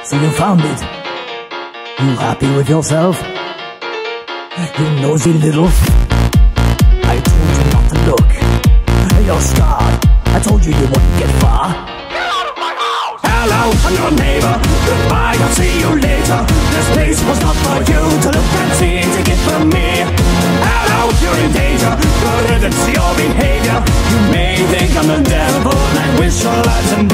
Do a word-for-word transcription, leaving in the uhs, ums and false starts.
So you found it. You happy with yourself? You nosy little... I told you not to look. You're scarred. I told you you wouldn't get far. Get out of my house! Hello, I'm your neighbor. Goodbye, I'll see you later. This place was not for you to look and see to get from me. Hello, you're in danger. Good riddance to your behavior. You may think I'm the devil and I wish your lives in